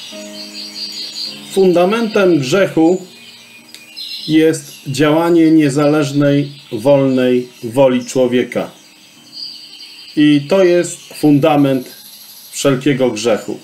Fundamentem grzechu jest działanie niezależnej, wolnej woli człowieka. I to jest fundament wszelkiego grzechu.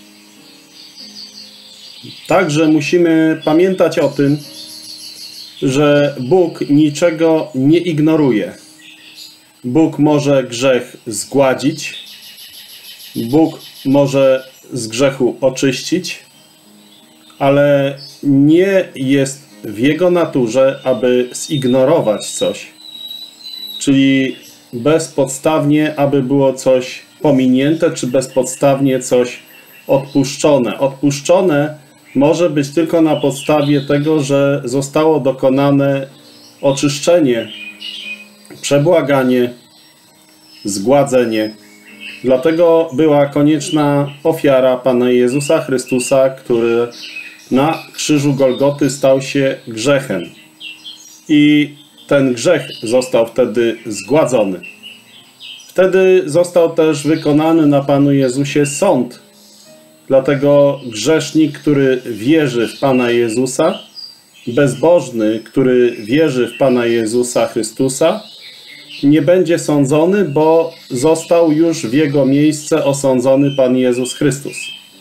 Także musimy pamiętać o tym, że Bóg niczego nie ignoruje. Bóg może grzech zgładzić, Bóg może z grzechu oczyścić, ale nie jest w Jego naturze, aby zignorować coś. Czyli bezpodstawnie, aby było coś pominięte, czy bezpodstawnie coś odpuszczone. Odpuszczone może być tylko na podstawie tego, że zostało dokonane oczyszczenie, przebłaganie, zgładzenie. Dlatego była konieczna ofiara Pana Jezusa Chrystusa, który na krzyżu Golgoty stał się grzechem. I ten grzech został wtedy zgładzony. Wtedy został też wykonany na Panu Jezusie sąd. Dlatego grzesznik, który wierzy w Pana Jezusa, bezbożny, który wierzy w Pana Jezusa Chrystusa, nie będzie sądzony, bo został już w jego miejsce osądzony Pan Jezus Chrystus.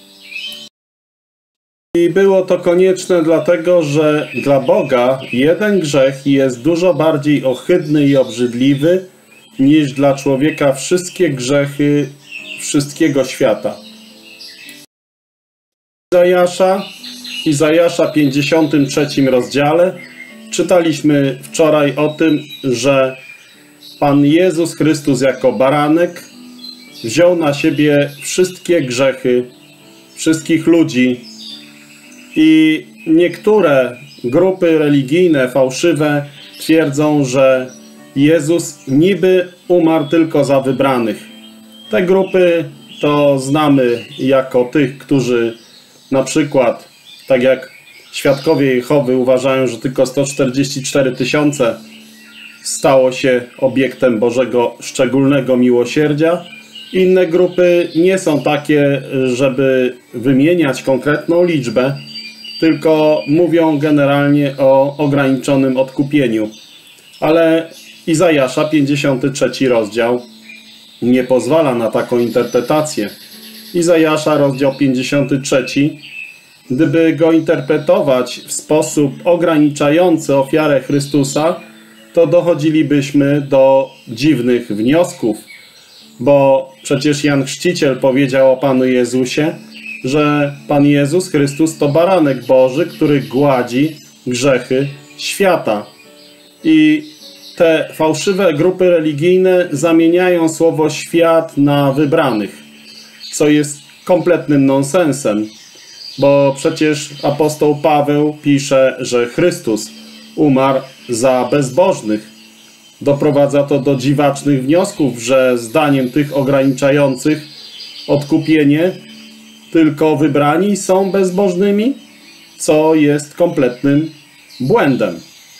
I było to konieczne dlatego, że dla Boga jeden grzech jest dużo bardziej ohydny i obrzydliwy niż dla człowieka wszystkie grzechy wszystkiego świata. Izajasza 53 rozdziale czytaliśmy wczoraj o tym, że Pan Jezus Chrystus jako baranek wziął na siebie wszystkie grzechy wszystkich ludzi i niektóre grupy religijne, fałszywe twierdzą, że Jezus niby umarł tylko za wybranych. Te grupy to znamy jako tych, którzy na przykład, tak jak świadkowie Jehowy uważają, że tylko 144 000 stało się obiektem Bożego szczególnego miłosierdzia. Inne grupy nie są takie, żeby wymieniać konkretną liczbę, tylko mówią generalnie o ograniczonym odkupieniu. Ale Izajasza 53 rozdział nie pozwala na taką interpretację. Izajasza rozdział 53, gdyby go interpretować w sposób ograniczający ofiarę Chrystusa, to dochodzilibyśmy do dziwnych wniosków, bo przecież Jan Chrzciciel powiedział o Panu Jezusie, że Pan Jezus Chrystus to baranek Boży, który gładzi grzechy świata. I te fałszywe grupy religijne zamieniają słowo świat na wybranych, co jest kompletnym nonsensem, bo przecież apostoł Paweł pisze, że Chrystus umarł za bezbożnych. Doprowadza to do dziwacznych wniosków, że zdaniem tych ograniczających odkupienie tylko wybrani są bezbożnymi, co jest kompletnym błędem.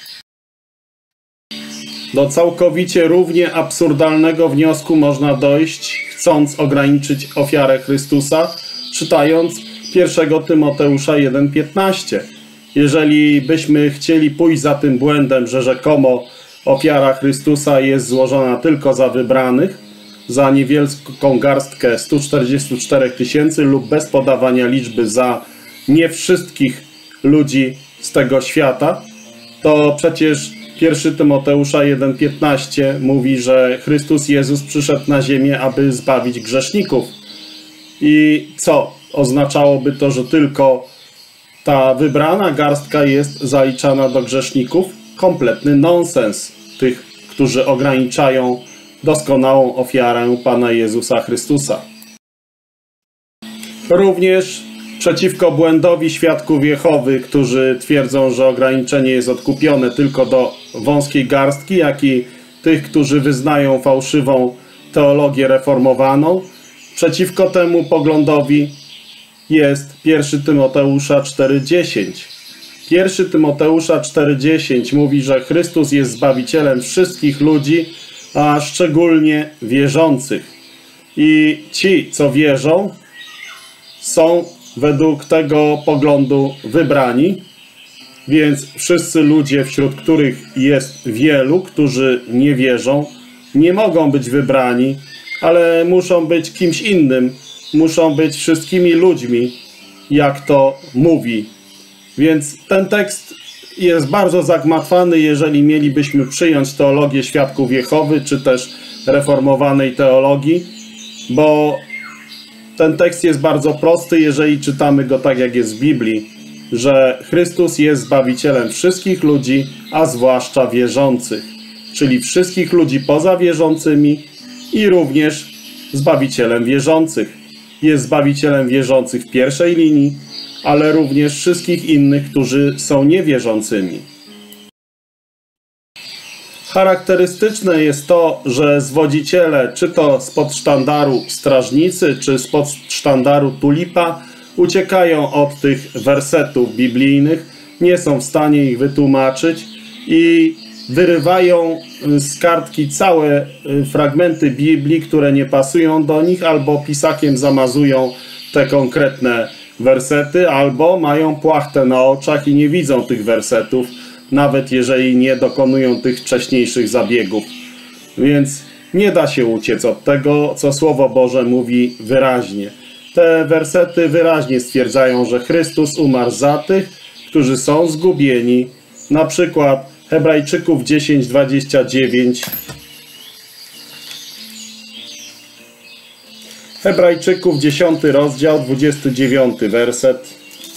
Do całkowicie równie absurdalnego wniosku można dojść, chcąc ograniczyć ofiarę Chrystusa, czytając 1 Tymoteusza 1,15. Jeżeli byśmy chcieli pójść za tym błędem, że rzekomo ofiara Chrystusa jest złożona tylko za wybranych, za niewielką garstkę 144 000 lub bez podawania liczby za nie wszystkich ludzi z tego świata, to przecież 1 Tymoteusza 1,15 mówi, że Chrystus Jezus przyszedł na ziemię, aby zbawić grzeszników. I co? Oznaczałoby to, że tylko ta wybrana garstka jest zaliczana do grzeszników? Kompletny nonsens tych, którzy ograniczają doskonałą ofiarę Pana Jezusa Chrystusa. Również przeciwko błędowi świadków Jehowy, którzy twierdzą, że ograniczenie jest odkupione tylko do wąskiej garstki, jak i tych, którzy wyznają fałszywą teologię reformowaną. Przeciwko temu poglądowi jest 1 Tymoteusza 4,10. 1 Tymoteusza 4,10 mówi, że Chrystus jest Zbawicielem wszystkich ludzi, a szczególnie wierzących. I ci, co wierzą, są według tego poglądu wybrani, więc wszyscy ludzie, wśród których jest wielu, którzy nie wierzą, nie mogą być wybrani, ale muszą być kimś innym, muszą być wszystkimi ludźmi, jak to mówi. Więc ten tekst jest bardzo zagmatwany, jeżeli mielibyśmy przyjąć teologię Świadków Jehowy, czy też reformowanej teologii, bo ten tekst jest bardzo prosty, jeżeli czytamy go tak, jak jest w Biblii, że Chrystus jest Zbawicielem wszystkich ludzi, a zwłaszcza wierzących, czyli wszystkich ludzi poza wierzącymi i również Zbawicielem wierzących. Jest Zbawicielem wierzących w pierwszej linii, ale również wszystkich innych, którzy są niewierzącymi. Charakterystyczne jest to, że zwodziciele, czy to spod sztandaru strażnicy, czy spod sztandaru tulipa, uciekają od tych wersetów biblijnych, nie są w stanie ich wytłumaczyć i wyrywają z kartki całe fragmenty Biblii, które nie pasują do nich, albo pisakiem zamazują te konkretne wersety, albo mają płachtę na oczach i nie widzą tych wersetów, nawet jeżeli nie dokonują tych wcześniejszych zabiegów. Więc nie da się uciec od tego, co Słowo Boże mówi wyraźnie. Te wersety wyraźnie stwierdzają, że Chrystus umarł za tych, którzy są zgubieni. Na przykład Hebrajczyków 10:29. Hebrajczyków 10 rozdział, 29 werset.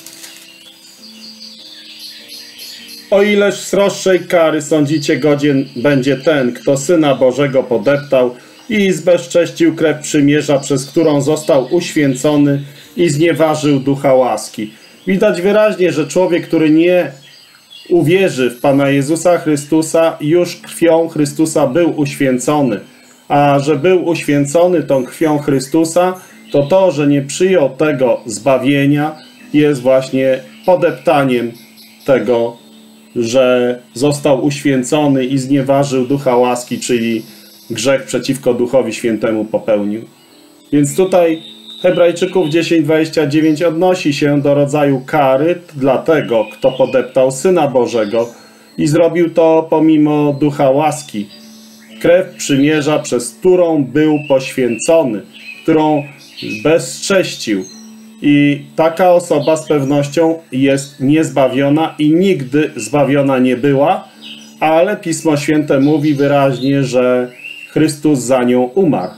O ileż sroższej kary sądzicie godzien będzie ten, kto Syna Bożego podeptał i zbezcześcił krew przymierza, przez którą został uświęcony i znieważył ducha łaski. Widać wyraźnie, że człowiek, który nie uwierzy w Pana Jezusa Chrystusa, już krwią Chrystusa był uświęcony. A że był uświęcony tą krwią Chrystusa, to, że nie przyjął tego zbawienia, jest właśnie podeptaniem tego, że został uświęcony i znieważył ducha łaski, czyli grzech przeciwko Duchowi Świętemu popełnił. Więc tutaj Hebrajczyków 10:29 odnosi się do rodzaju kary dla tego, kto podeptał Syna Bożego i zrobił to pomimo ducha łaski. Krew przymierza, przez którą był poświęcony, którą bezcześcił. I taka osoba z pewnością jest niezbawiona i nigdy zbawiona nie była, ale Pismo Święte mówi wyraźnie, że Chrystus za nią umarł.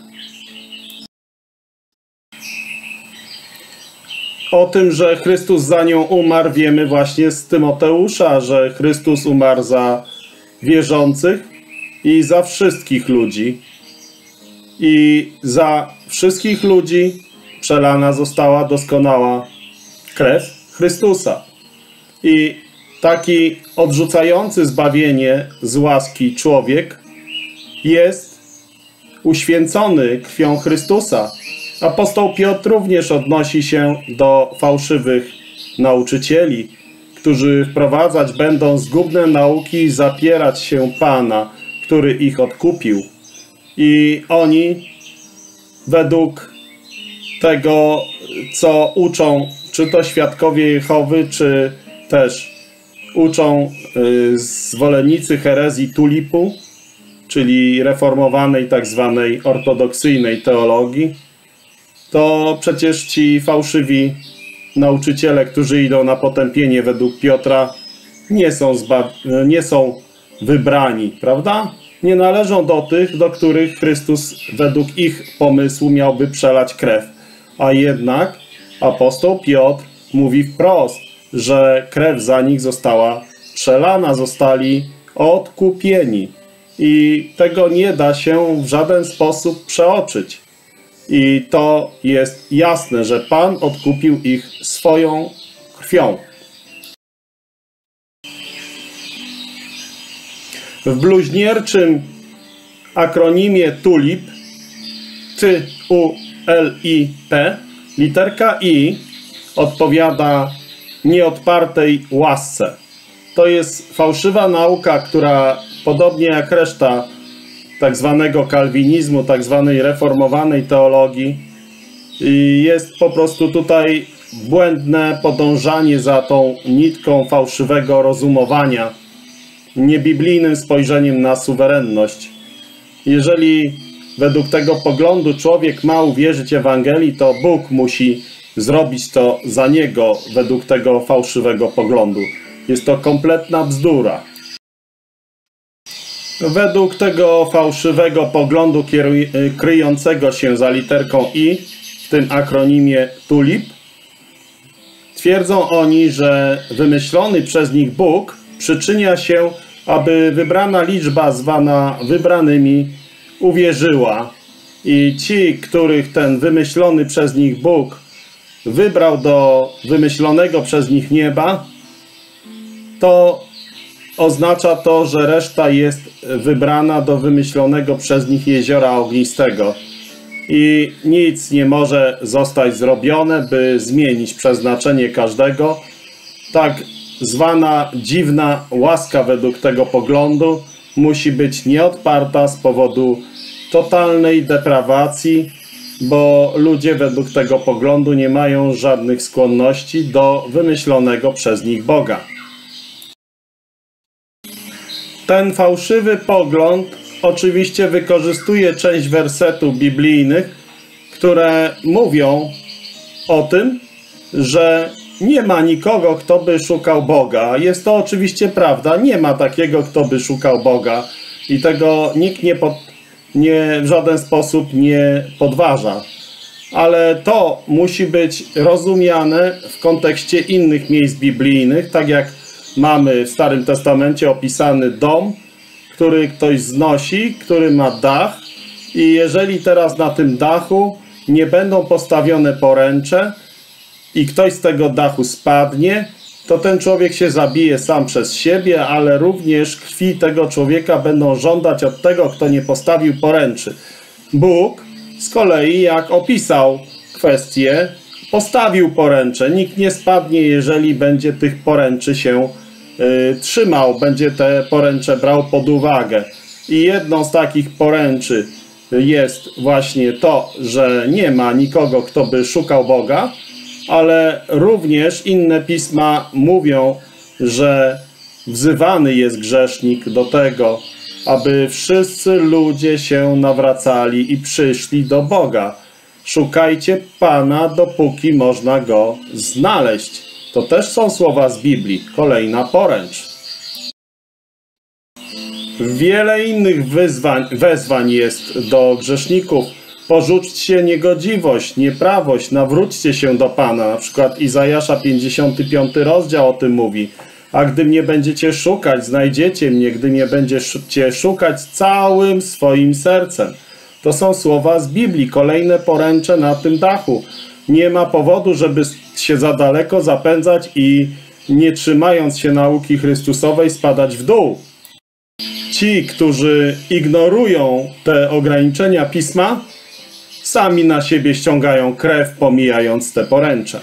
O tym, że Chrystus za nią umarł, wiemy właśnie z Tymoteusza, że Chrystus umarł za wierzących i za wszystkich ludzi. I za wszystkich ludzi przelana została doskonała krew Chrystusa. I taki odrzucający zbawienie z łaski człowiek jest uświęcony krwią Chrystusa. Apostoł Piotr również odnosi się do fałszywych nauczycieli, którzy wprowadzać będą zgubne nauki i zapierać się Pana, który ich odkupił. I oni według tego, co uczą, czy to świadkowie Jehowy, czy też uczą zwolennicy herezji tulipu, czyli reformowanej tak zwanej ortodoksyjnej teologii, to przecież ci fałszywi nauczyciele, którzy idą na potępienie według Piotra, nie są wybrani, prawda? Nie należą do tych, do których Chrystus według ich pomysłu miałby przelać krew. A jednak apostoł Piotr mówi wprost, że krew za nich została przelana, zostali odkupieni. I tego nie da się w żaden sposób przeoczyć. I to jest jasne, że Pan odkupił ich swoją krwią. W bluźnierczym akronimie TULIP, T-U-L-I-P, literka I odpowiada nieodpartej łasce. To jest fałszywa nauka, która podobnie jak reszta tak zwanego kalwinizmu, tak zwanej reformowanej teologii, jest po prostu tutaj błędne podążanie za tą nitką fałszywego rozumowania, niebiblijnym spojrzeniem na suwerenność. Jeżeli według tego poglądu człowiek ma uwierzyć Ewangelii, to Bóg musi zrobić to za niego według tego fałszywego poglądu. Jest to kompletna bzdura. Według tego fałszywego poglądu kryjącego się za literką I, w tym akronimie TULIP, twierdzą oni, że wymyślony przez nich Bóg przyczynia się, aby wybrana liczba zwana wybranymi uwierzyła. I ci, których ten wymyślony przez nich Bóg wybrał do wymyślonego przez nich nieba, to oznacza to, że reszta jest wybrana do wymyślonego przez nich jeziora ognistego. I nic nie może zostać zrobione, by zmienić przeznaczenie każdego. Tak zwana dziwna łaska według tego poglądu musi być nieodparta z powodu totalnej deprawacji, bo ludzie według tego poglądu nie mają żadnych skłonności do wymyślonego przez nich Boga. Ten fałszywy pogląd oczywiście wykorzystuje część wersetów biblijnych, które mówią o tym, że nie ma nikogo, kto by szukał Boga. Jest to oczywiście prawda, nie ma takiego, kto by szukał Boga i tego nikt w żaden sposób nie podważa. Ale to musi być rozumiane w kontekście innych miejsc biblijnych, tak jak mamy w Starym Testamencie opisany dom, który ktoś znosi, który ma dach i jeżeli teraz na tym dachu nie będą postawione poręcze i ktoś z tego dachu spadnie, to ten człowiek się zabije sam przez siebie, ale również krwi tego człowieka będą żądać od tego, kto nie postawił poręczy. Bóg z kolei, jak opisał kwestię, postawił poręcze. Nikt nie spadnie, jeżeli będzie tych poręczy się trzymał, będzie te poręcze brał pod uwagę. I jedną z takich poręczy jest właśnie to, że nie ma nikogo, kto by szukał Boga, ale również inne pisma mówią, że wzywany jest grzesznik do tego, aby wszyscy ludzie się nawracali i przyszli do Boga. Szukajcie Pana, dopóki można Go znaleźć. To też są słowa z Biblii. Kolejna poręcz. Wiele innych wezwań jest do grzeszników. Porzućcie niegodziwość, nieprawość, nawróćcie się do Pana. Na przykład Izajasza 55 rozdział o tym mówi. A gdy mnie będziecie szukać, znajdziecie mnie, gdy mnie będziecie szukać całym swoim sercem. To są słowa z Biblii, kolejne poręcze na tym dachu. Nie ma powodu, żeby się za daleko zapędzać i nie trzymając się nauki Chrystusowej spadać w dół. Ci, którzy ignorują te ograniczenia Pisma, sami na siebie ściągają krew, pomijając te poręcze.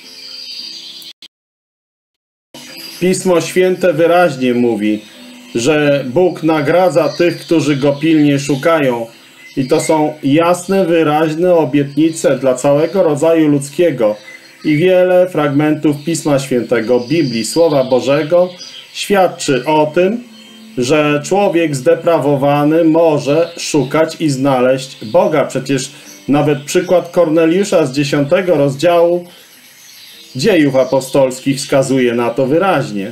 Pismo Święte wyraźnie mówi, że Bóg nagradza tych, którzy Go pilnie szukają. I to są jasne, wyraźne obietnice dla całego rodzaju ludzkiego. I wiele fragmentów Pisma Świętego, Biblii, Słowa Bożego świadczy o tym, że człowiek zdeprawowany może szukać i znaleźć Boga. Przecież nawet przykład Korneliusza z 10 rozdziału Dziejów Apostolskich wskazuje na to wyraźnie.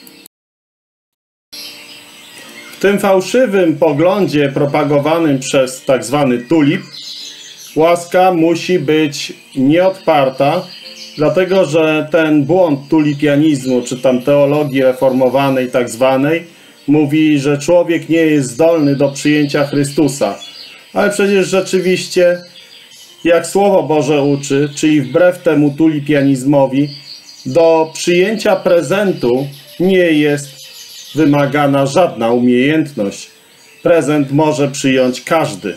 W tym fałszywym poglądzie propagowanym przez tak zwany tulip łaska musi być nieodparta, dlatego że ten błąd tulipianizmu, czy tam teologii reformowanej tak zwanej, mówi, że człowiek nie jest zdolny do przyjęcia Chrystusa. Ale przecież rzeczywiście, jak Słowo Boże uczy, czyli wbrew temu tulipianizmowi, do przyjęcia prezentu nie jest wymagana żadna umiejętność. Prezent może przyjąć każdy.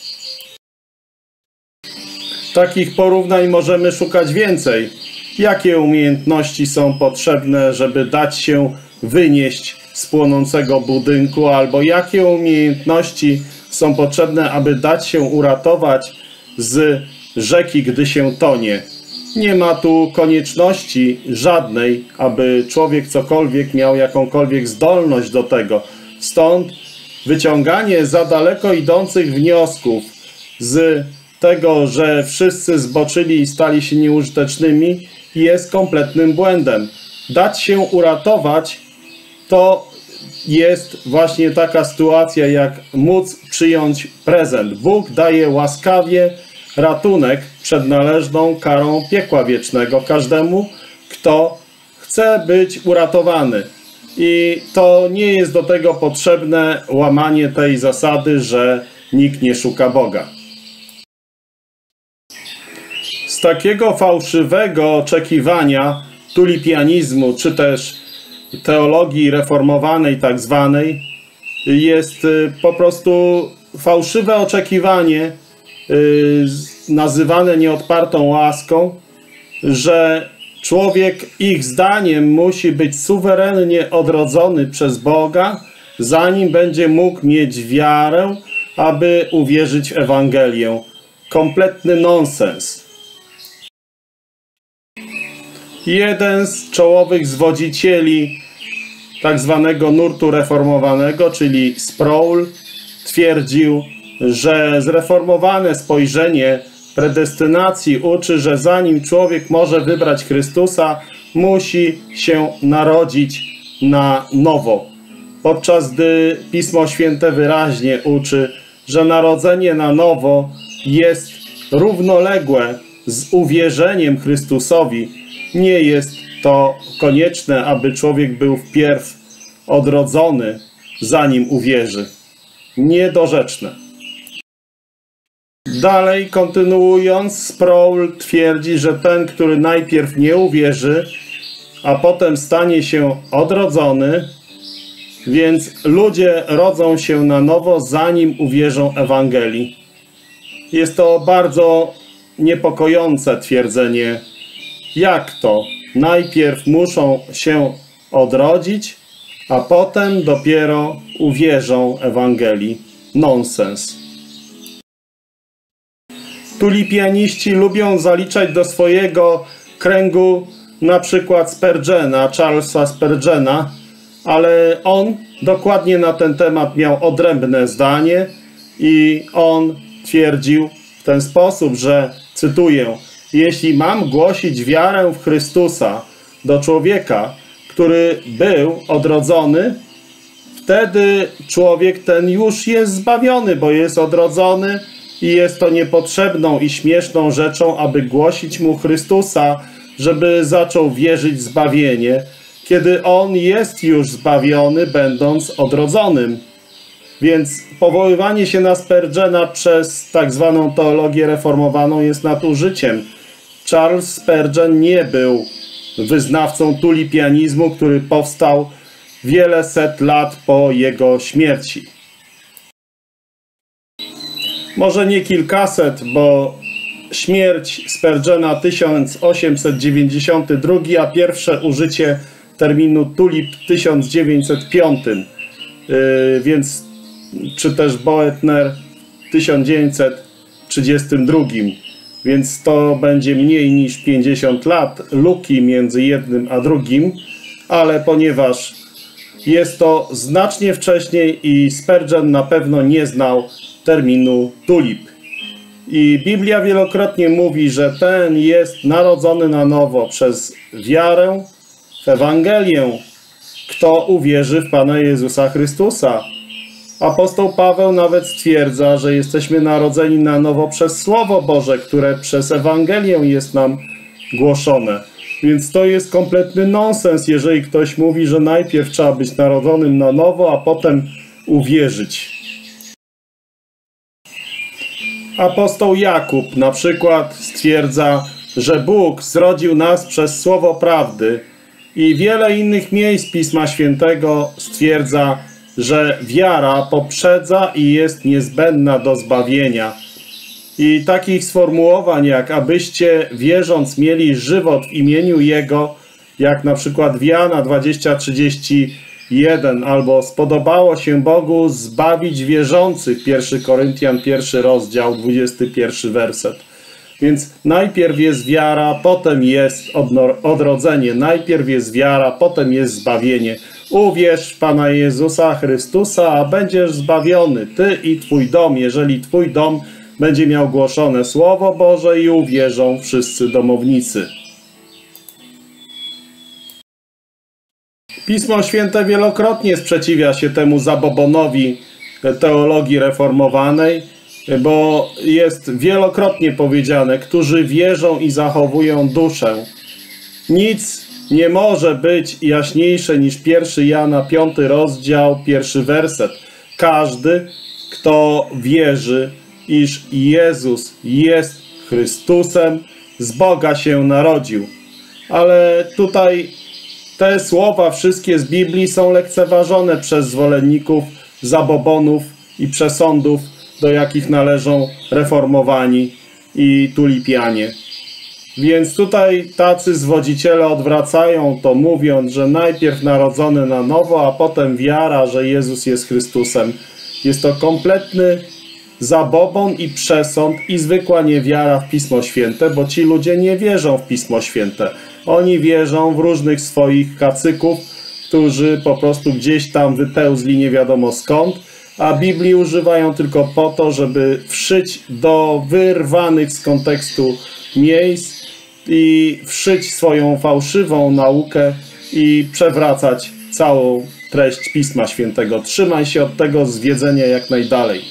Takich porównań możemy szukać więcej. Jakie umiejętności są potrzebne, żeby dać się wynieść z płonącego budynku, albo jakie umiejętności są potrzebne, aby dać się uratować z rzeki, gdy się tonie. Nie ma tu konieczności żadnej, aby człowiek cokolwiek miał jakąkolwiek zdolność do tego. Stąd wyciąganie za daleko idących wniosków z tego, że wszyscy zboczyli i stali się nieużytecznymi, jest kompletnym błędem. Dać się uratować to jest właśnie taka sytuacja, jak móc przyjąć prezent. Bóg daje łaskawie ratunek przed należną karą piekła wiecznego każdemu, kto chce być uratowany. I to nie jest do tego potrzebne łamanie tej zasady, że nikt nie szuka Boga. Z takiego fałszywego oczekiwania tulipianizmu, czy też teologii reformowanej tak zwanej, jest po prostu fałszywe oczekiwanie nazywane nieodpartą łaską, że człowiek ich zdaniem musi być suwerennie odrodzony przez Boga, zanim będzie mógł mieć wiarę, aby uwierzyć w Ewangelię. Kompletny nonsens. Jeden z czołowych zwodzicieli tak zwanego nurtu reformowanego, czyli Sproul, twierdził, że zreformowane spojrzenie predestynacji uczy, że zanim człowiek może wybrać Chrystusa, musi się narodzić na nowo. Podczas gdy Pismo Święte wyraźnie uczy, że narodzenie na nowo jest równoległe z uwierzeniem Chrystusowi. Nie jest to konieczne, aby człowiek był wpierw odrodzony, zanim uwierzy. Niedorzeczne. Dalej, kontynuując, Sproul twierdzi, że ten, który najpierw nie uwierzy, a potem stanie się odrodzony, więc ludzie rodzą się na nowo, zanim uwierzą Ewangelii. Jest to bardzo niepokojące twierdzenie. Jak to? Najpierw muszą się odrodzić, a potem dopiero uwierzą Ewangelii. Nonsens. Tulipianiści lubią zaliczać do swojego kręgu na przykład Spurgeona, Charlesa Spurgeona, ale on dokładnie na ten temat miał odrębne zdanie i on twierdził w ten sposób, że, cytuję, jeśli mam głosić wiarę w Chrystusa do człowieka, który był odrodzony, wtedy człowiek ten już jest zbawiony, bo jest odrodzony i jest to niepotrzebną i śmieszną rzeczą, aby głosić mu Chrystusa, żeby zaczął wierzyć w zbawienie, kiedy on jest już zbawiony, będąc odrodzonym. Więc powoływanie się na Spurgeona przez tak zwaną teologię reformowaną jest nadużyciem. Charles Spurgeon nie był wyznawcą tulipianizmu, który powstał wiele set lat po jego śmierci. Może nie kilkaset, bo śmierć Spurgeona 1892, a pierwsze użycie terminu tulip w 1905, więc czy też Boetner w 1932, więc to będzie mniej niż 50 lat luki między jednym a drugim, ale ponieważ jest to znacznie wcześniej i Spurgeon na pewno nie znał terminu tulip. I Biblia wielokrotnie mówi, że ten jest narodzony na nowo przez wiarę w Ewangelię, kto uwierzy w Pana Jezusa Chrystusa. Apostoł Paweł nawet stwierdza, że jesteśmy narodzeni na nowo przez Słowo Boże, które przez Ewangelię jest nam głoszone. Więc to jest kompletny nonsens, jeżeli ktoś mówi, że najpierw trzeba być narodzonym na nowo, a potem uwierzyć. Apostoł Jakub na przykład stwierdza, że Bóg zrodził nas przez słowo prawdy i wiele innych miejsc Pisma Świętego stwierdza, że wiara poprzedza i jest niezbędna do zbawienia. I takich sformułowań jak abyście wierząc mieli żywot w imieniu Jego, jak na przykład w Jana 20:31 albo spodobało się Bogu zbawić wierzących, 1 Koryntian 1 rozdział 21 werset. Więc najpierw jest wiara, potem jest odrodzenie. Najpierw jest wiara, potem jest zbawienie. Uwierz w Pana Jezusa Chrystusa, a będziesz zbawiony, ty i twój dom, jeżeli twój dom będzie miał głoszone Słowo Boże i uwierzą wszyscy domownicy. Pismo Święte wielokrotnie sprzeciwia się temu zabobonowi teologii reformowanej, bo jest wielokrotnie powiedziane, którzy wierzą i zachowują duszę. Nic nie może być jaśniejsze niż 1 Jana 5 rozdział, 1 werset. Każdy, kto wierzy, iż Jezus jest Chrystusem, z Boga się narodził. Ale tutaj te słowa wszystkie z Biblii są lekceważone przez zwolenników zabobonów i przesądów, do jakich należą reformowani i tulipianie. Więc tutaj tacy zwodziciele odwracają to, mówiąc, że najpierw narodzony na nowo, a potem wiara, że Jezus jest Chrystusem. Jest to kompletny zabobon i przesąd i zwykła niewiara w Pismo Święte, bo ci ludzie nie wierzą w Pismo Święte. Oni wierzą w różnych swoich kacyków, którzy po prostu gdzieś tam wypełzli nie wiadomo skąd, a Biblii używają tylko po to, żeby wszyć do wyrwanych z kontekstu miejsc i wszyć swoją fałszywą naukę i przewracać całą treść Pisma Świętego. Trzymaj się od tego zwiedzenia jak najdalej.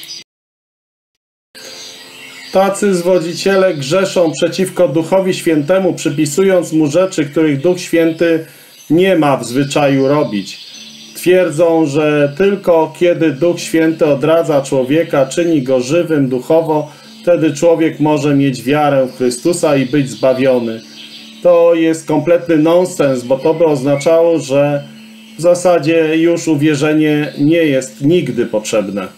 Tacy zwodziciele grzeszą przeciwko Duchowi Świętemu, przypisując mu rzeczy, których Duch Święty nie ma w zwyczaju robić. Twierdzą, że tylko kiedy Duch Święty odradza człowieka, czyni go żywym duchowo, wtedy człowiek może mieć wiarę w Chrystusa i być zbawiony. To jest kompletny nonsens, bo to by oznaczało, że w zasadzie już uwierzenie nie jest nigdy potrzebne.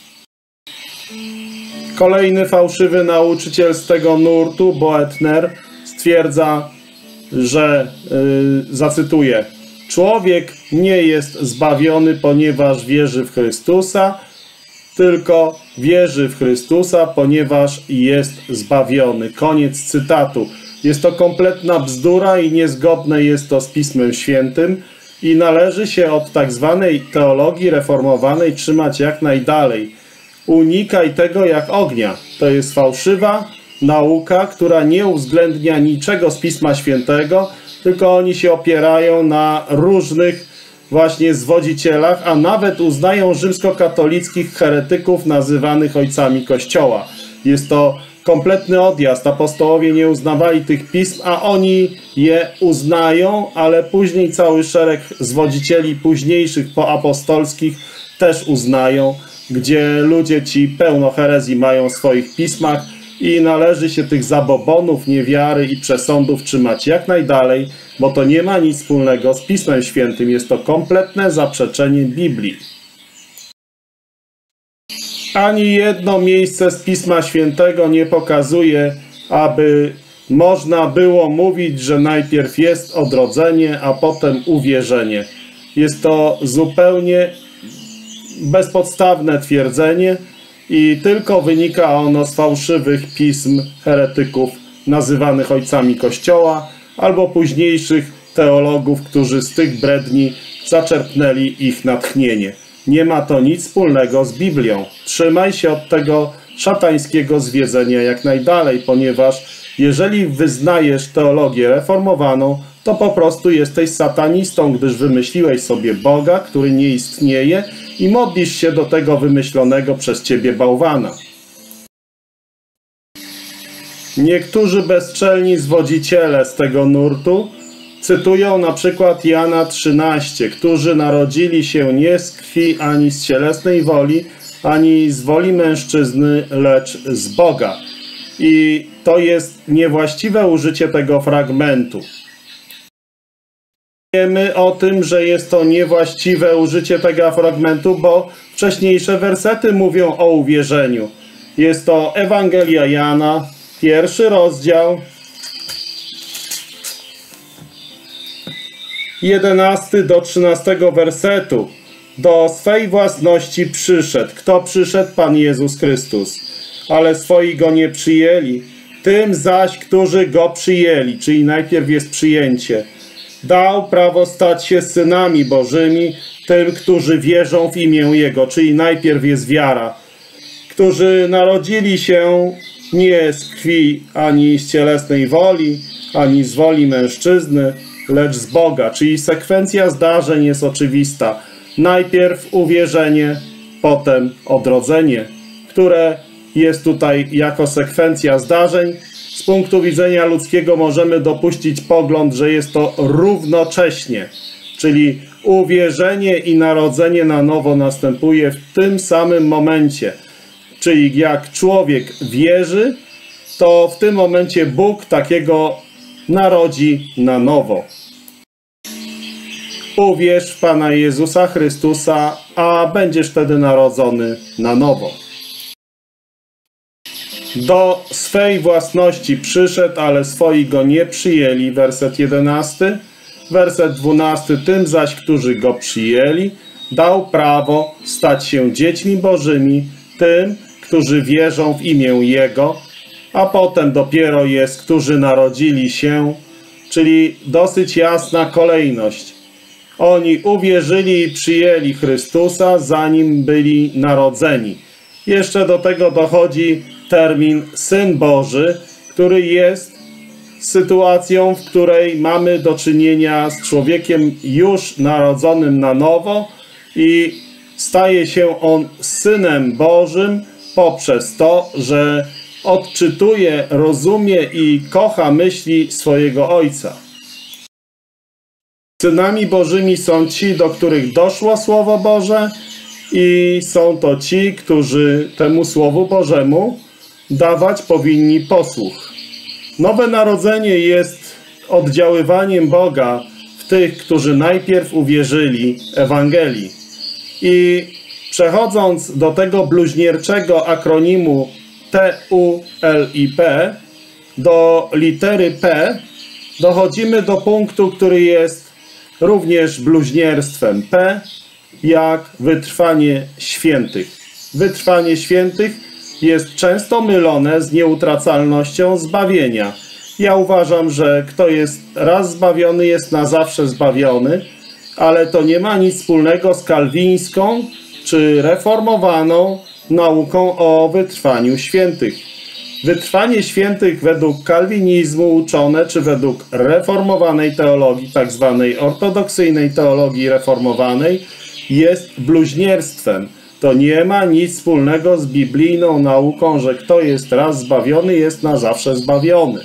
Kolejny fałszywy nauczyciel z tego nurtu, Boetner, stwierdza, że, zacytuję, człowiek nie jest zbawiony, ponieważ wierzy w Chrystusa, tylko wierzy w Chrystusa, ponieważ jest zbawiony. Koniec cytatu. Jest to kompletna bzdura i niezgodne jest to z Pismem Świętym i należy się od tak zwanej teologii reformowanej trzymać jak najdalej. Unikaj tego jak ognia. To jest fałszywa nauka, która nie uwzględnia niczego z Pisma Świętego, tylko oni się opierają na różnych właśnie zwodzicielach, a nawet uznają rzymskokatolickich heretyków nazywanych ojcami Kościoła. Jest to kompletny odjazd. Apostołowie nie uznawali tych pism, a oni je uznają, ale później cały szereg zwodzicieli późniejszych poapostolskich też uznają, gdzie ludzie ci pełno herezji mają w swoich pismach i należy się tych zabobonów, niewiary i przesądów trzymać jak najdalej, bo to nie ma nic wspólnego z Pismem Świętym. Jest to kompletne zaprzeczenie Biblii. Ani jedno miejsce z Pisma Świętego nie pokazuje, aby można było mówić, że najpierw jest odrodzenie, a potem uwierzenie. Jest to zupełnie bezpodstawne twierdzenie i tylko wynika ono z fałszywych pism heretyków nazywanych ojcami Kościoła albo późniejszych teologów, którzy z tych bredni zaczerpnęli ich natchnienie. Nie ma to nic wspólnego z Biblią. Trzymaj się od tego szatańskiego zwiedzenia jak najdalej, ponieważ jeżeli wyznajesz teologię reformowaną, to po prostu jesteś satanistą, gdyż wymyśliłeś sobie Boga, który nie istnieje i modlisz się do tego wymyślonego przez ciebie bałwana. Niektórzy bezczelni zwodziciele z tego nurtu cytują na przykład Jana 13, którzy narodzili się nie z krwi ani z cielesnej woli, ani z woli mężczyzny, lecz z Boga. I to jest niewłaściwe użycie tego fragmentu. Wiemy o tym, że jest to niewłaściwe użycie tego fragmentu, bo wcześniejsze wersety mówią o uwierzeniu. Jest to Ewangelia Jana, 1 rozdział, 11 do 13 wersetu. Do swej własności przyszedł. Kto przyszedł? Pan Jezus Chrystus. Ale swoi go nie przyjęli. Tym zaś, którzy Go przyjęli, czyli najpierw jest przyjęcie, dał prawo stać się synami Bożymi, tym, którzy wierzą w imię Jego, czyli najpierw jest wiara, którzy narodzili się nie z krwi, ani z cielesnej woli, ani z woli mężczyzny, lecz z Boga, czyli sekwencja zdarzeń jest oczywista. Najpierw uwierzenie, potem odrodzenie, które jest tutaj jako sekwencja zdarzeń. Z punktu widzenia ludzkiego możemy dopuścić pogląd, że jest to równocześnie, czyli uwierzenie i narodzenie na nowo następuje w tym samym momencie. Czyli jak człowiek wierzy, to w tym momencie Bóg takiego narodzi na nowo. Uwierz w Pana Jezusa Chrystusa, a będziesz wtedy narodzony na nowo. Do swej własności przyszedł, ale swoi go nie przyjęli. Werset 11. Werset 12. Tym zaś, którzy go przyjęli, dał prawo stać się dziećmi Bożymi, tym, którzy wierzą w imię Jego, a potem dopiero jest, którzy narodzili się, czyli dosyć jasna kolejność. Oni uwierzyli i przyjęli Chrystusa, zanim byli narodzeni. Jeszcze do tego dochodzi termin Syn Boży, który jest sytuacją, w której mamy do czynienia z człowiekiem już narodzonym na nowo i staje się on Synem Bożym poprzez to, że odczytuje, rozumie i kocha myśli swojego Ojca. Synami Bożymi są ci, do których doszło Słowo Boże i są to ci, którzy temu Słowu Bożemu dawać powinni posłuch. Nowe narodzenie jest oddziaływaniem Boga w tych, którzy najpierw uwierzyli Ewangelii. I przechodząc do tego bluźnierczego akronimu TULIP, do litery P, dochodzimy do punktu, który jest również bluźnierstwem. P jak wytrwanie świętych. Wytrwanie świętych jest często mylone z nieutracalnością zbawienia. Ja uważam, że kto jest raz zbawiony, jest na zawsze zbawiony, ale to nie ma nic wspólnego z kalwińską czy reformowaną nauką o wytrwaniu świętych. Wytrwanie świętych według kalwinizmu uczone, czy według reformowanej teologii, tak zwanej ortodoksyjnej teologii reformowanej, jest bluźnierstwem. To nie ma nic wspólnego z biblijną nauką, że kto jest raz zbawiony, jest na zawsze zbawiony.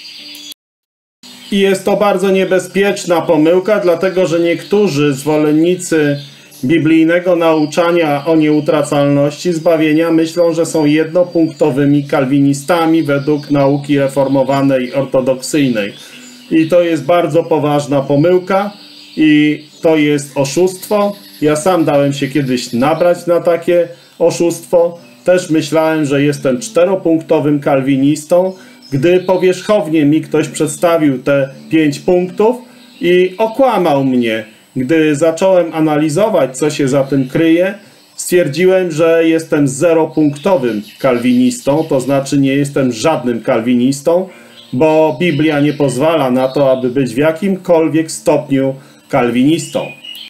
I jest to bardzo niebezpieczna pomyłka, dlatego że niektórzy zwolennicy biblijnego nauczania o nieutracalności zbawienia myślą, że są jednopunktowymi kalwinistami według nauki reformowanej ortodoksyjnej. I to jest bardzo poważna pomyłka i to jest oszustwo. Ja sam dałem się kiedyś nabrać na takie oszustwo. Też myślałem, że jestem czteropunktowym kalwinistą, gdy powierzchownie mi ktoś przedstawił te 5 punktów i okłamał mnie. Gdy zacząłem analizować, co się za tym kryje, stwierdziłem, że jestem zeropunktowym kalwinistą, to znaczy nie jestem żadnym kalwinistą, bo Biblia nie pozwala na to, aby być w jakimkolwiek stopniu kalwinistą.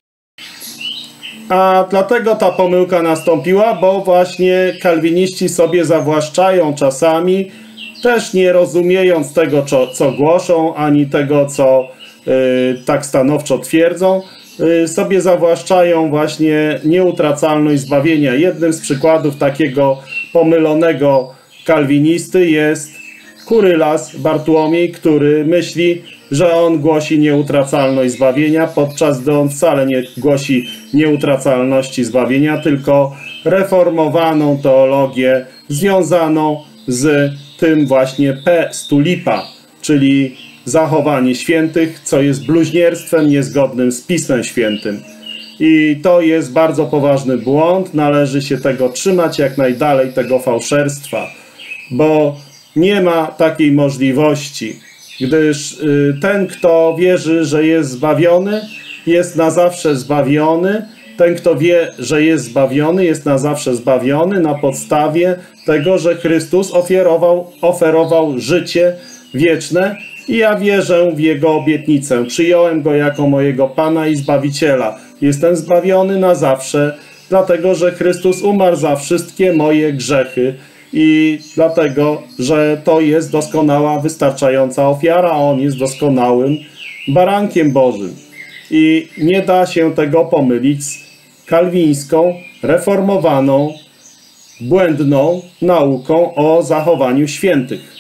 A dlatego ta pomyłka nastąpiła, bo właśnie kalwiniści sobie zawłaszczają czasami, też nie rozumiejąc tego, co głoszą, ani tego, co tak stanowczo twierdzą, sobie zawłaszczają właśnie nieutracalność zbawienia. Jednym z przykładów takiego pomylonego kalwinisty jest Kurylas Bartłomiej, który myśli, że on głosi nieutracalność zbawienia, podczas gdy on wcale nie głosi nieutracalności zbawienia, tylko reformowaną teologię związaną z tym właśnie P z tulipa, czyli zachowanie świętych, co jest bluźnierstwem niezgodnym z Pismem Świętym. I to jest bardzo poważny błąd, należy się tego trzymać jak najdalej, tego fałszerstwa, bo nie ma takiej możliwości, gdyż ten, kto wierzy, że jest zbawiony, jest na zawsze zbawiony, Ten, kto wie, że jest zbawiony, jest na zawsze zbawiony na podstawie tego, że Chrystus oferował życie wieczne i ja wierzę w Jego obietnicę. Przyjąłem Go jako mojego Pana i Zbawiciela. Jestem zbawiony na zawsze, dlatego, że Chrystus umarł za wszystkie moje grzechy i dlatego, że to jest doskonała, wystarczająca ofiara, a On jest doskonałym barankiem Bożym. I nie da się tego pomylić z kalwińską, reformowaną, błędną nauką o zachowaniu świętych.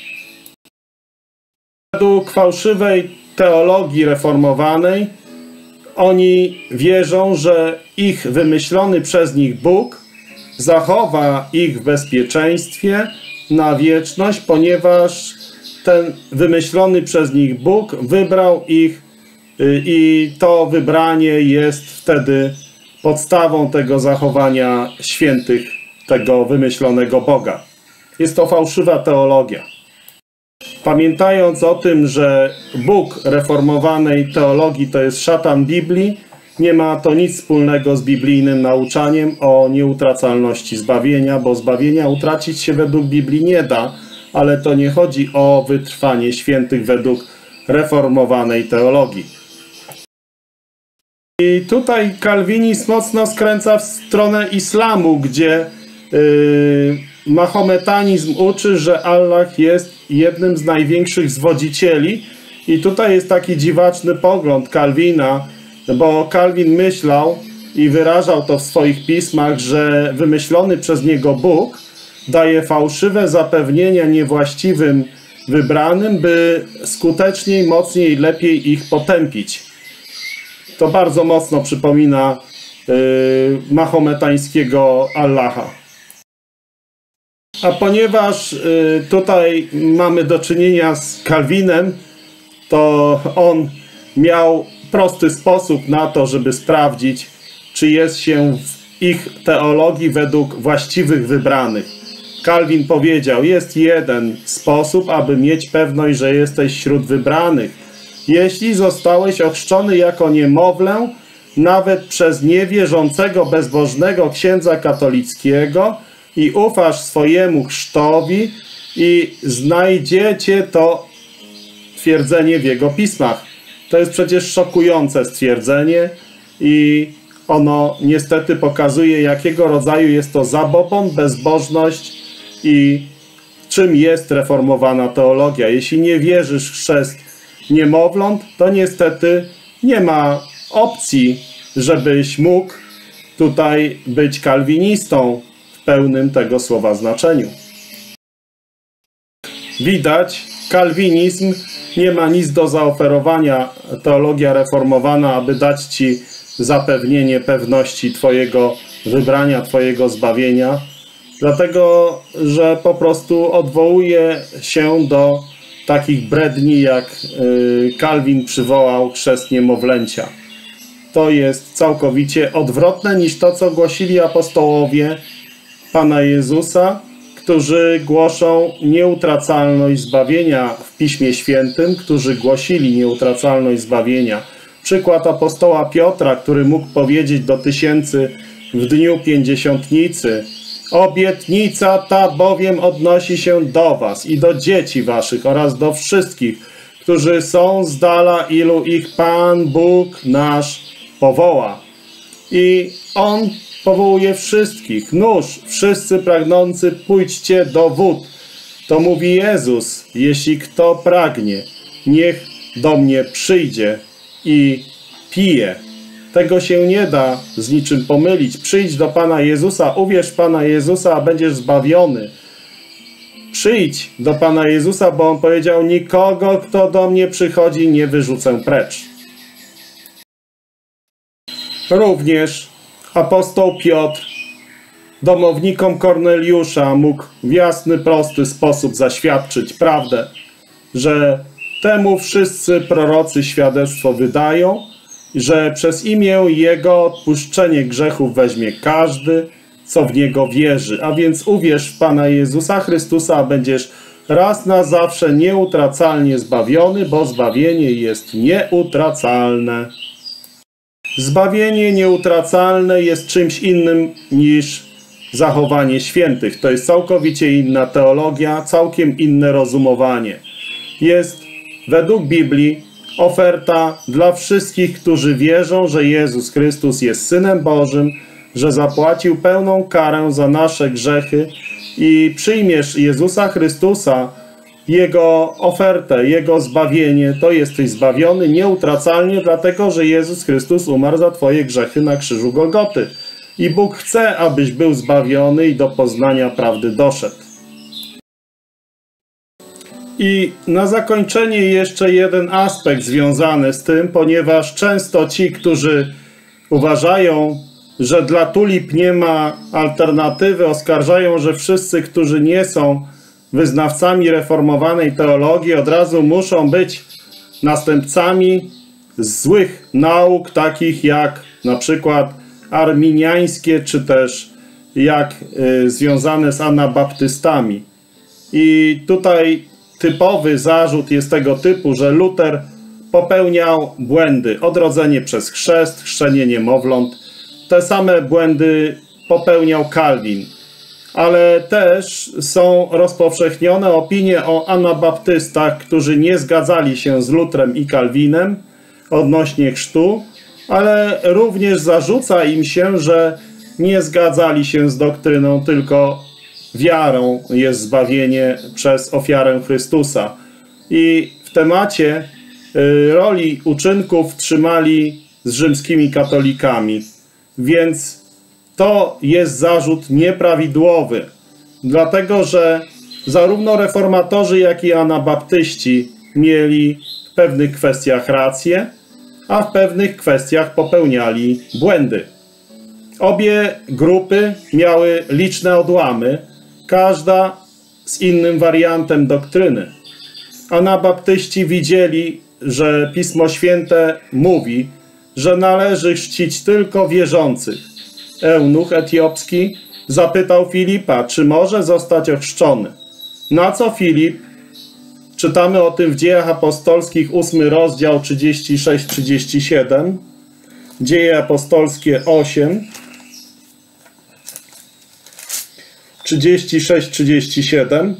Według fałszywej teologii reformowanej oni wierzą, że ich wymyślony przez nich Bóg zachowa ich w bezpieczeństwie na wieczność, ponieważ ten wymyślony przez nich Bóg wybrał ich i to wybranie jest wtedy podstawą tego zachowania świętych, tego wymyślonego Boga. Jest to fałszywa teologia. Pamiętając o tym, że Bóg reformowanej teologii to jest szatan Biblii, nie ma to nic wspólnego z biblijnym nauczaniem o nieutracalności zbawienia, bo zbawienia utracić się według Biblii nie da, ale to nie chodzi o wytrwanie świętych według reformowanej teologii. I tutaj kalwinizm mocno skręca w stronę islamu, gdzie mahometanizm uczy, że Allah jest jednym z największych zwodzicieli. I tutaj jest taki dziwaczny pogląd Kalwina, bo Kalwin myślał i wyrażał to w swoich pismach, że wymyślony przez niego Bóg daje fałszywe zapewnienia niewłaściwym wybranym, by skuteczniej, mocniej, lepiej ich potępić. To bardzo mocno przypomina mahometańskiego Allaha. A ponieważ tutaj mamy do czynienia z Kalwinem, to on miał prosty sposób na to, żeby sprawdzić, czy jest się w ich teologii według właściwych wybranych. Kalwin powiedział, jest jeden sposób, aby mieć pewność, że jesteś wśród wybranych. Jeśli zostałeś ochrzczony jako niemowlę, nawet przez niewierzącego, bezbożnego księdza katolickiego i ufasz swojemu chrztowi i znajdziecie to twierdzenie w jego pismach. To jest przecież szokujące stwierdzenie i ono niestety pokazuje, jakiego rodzaju jest to zabobon, bezbożność i czym jest reformowana teologia. Jeśli nie wierzysz w chrzest niemowląt, to niestety nie ma opcji, żebyś mógł tutaj być kalwinistą w pełnym tego słowa znaczeniu. Widać, kalwinizm nie ma nic do zaoferowania, teologia reformowana, aby dać ci zapewnienie pewności twojego wybrania, twojego zbawienia, dlatego, że po prostu odwołuje się do takich bredni, jak Kalwin przywołał chrzest niemowlęcia. To jest całkowicie odwrotne niż to, co głosili apostołowie Pana Jezusa, którzy głoszą nieutracalność zbawienia w Piśmie Świętym, którzy głosili nieutracalność zbawienia. Przykład apostoła Piotra, który mógł powiedzieć do tysięcy w dniu pięćdziesiątnicy: obietnica ta bowiem odnosi się do was i do dzieci waszych oraz do wszystkich, którzy są z dala, ilu ich Pan Bóg nasz powoła. I On powołuje wszystkich. Nóż, wszyscy pragnący, pójdźcie do wód. To mówi Jezus: jeśli kto pragnie, niech do mnie przyjdzie i pije. Tego się nie da z niczym pomylić. Przyjdź do Pana Jezusa, uwierz w Pana Jezusa, a będziesz zbawiony. Przyjdź do Pana Jezusa, bo On powiedział: nikogo, kto do mnie przychodzi, nie wyrzucę precz. Również apostoł Piotr domownikom Korneliusza mógł w jasny, prosty sposób zaświadczyć prawdę, że temu wszyscy prorocy świadectwo wydają, że przez imię Jego odpuszczenie grzechów weźmie każdy, co w Niego wierzy. A więc uwierz w Pana Jezusa Chrystusa, a będziesz raz na zawsze nieutracalnie zbawiony, bo zbawienie jest nieutracalne. Zbawienie nieutracalne jest czymś innym niż zachowanie świętych. To jest całkowicie inna teologia, całkiem inne rozumowanie. Jest według Biblii oferta dla wszystkich, którzy wierzą, że Jezus Chrystus jest Synem Bożym, że zapłacił pełną karę za nasze grzechy i przyjmiesz Jezusa Chrystusa, Jego ofertę, Jego zbawienie, to jesteś zbawiony nieutracalnie, dlatego że Jezus Chrystus umarł za twoje grzechy na krzyżu Golgoty. I Bóg chce, abyś był zbawiony i do poznania prawdy doszedł. I na zakończenie jeszcze jeden aspekt związany z tym, ponieważ często ci, którzy uważają, że dla tulip nie ma alternatywy, oskarżają, że wszyscy, którzy nie są wyznawcami reformowanej teologii, od razu muszą być następcami złych nauk, takich jak na przykład arminiańskie, czy też jak związane z anabaptystami. I tutaj typowy zarzut jest tego typu, że Luter popełniał błędy. Odrodzenie przez chrzest, chrzczenie niemowląt. Te same błędy popełniał Kalwin. Ale też są rozpowszechnione opinie o anabaptystach, którzy nie zgadzali się z Lutrem i Kalwinem odnośnie chrztu, ale również zarzuca im się, że nie zgadzali się z doktryną, tylko wiarą jest zbawienie przez ofiarę Chrystusa. I w temacie roli uczynków trzymali z rzymskimi katolikami. Więc to jest zarzut nieprawidłowy, dlatego że zarówno reformatorzy, jak i anabaptyści mieli w pewnych kwestiach rację, a w pewnych kwestiach popełniali błędy. Obie grupy miały liczne odłamy, każda z innym wariantem doktryny. Anabaptyści widzieli, że Pismo Święte mówi, że należy chrzcić tylko wierzących. Eunuch etiopski zapytał Filipa, czy może zostać ochrzczony. Na co Filip, czytamy o tym w Dziejach Apostolskich, 8 rozdział 36-37, Dzieje Apostolskie 8, 36-37.